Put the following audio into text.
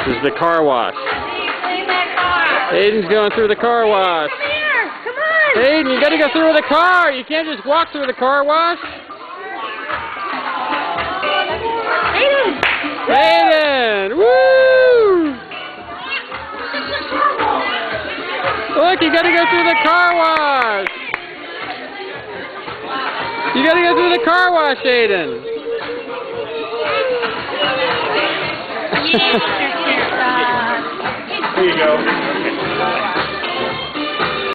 This is the car wash. Clean that car. Hayden's going through the car wash. Come here. Come on. Hayden, you gotta go through the car. You can't just walk through the car wash. Hayden. Hayden! Woo! Look, you gotta go through the car wash. You gotta go through the car wash, Hayden. Yes, Here you go.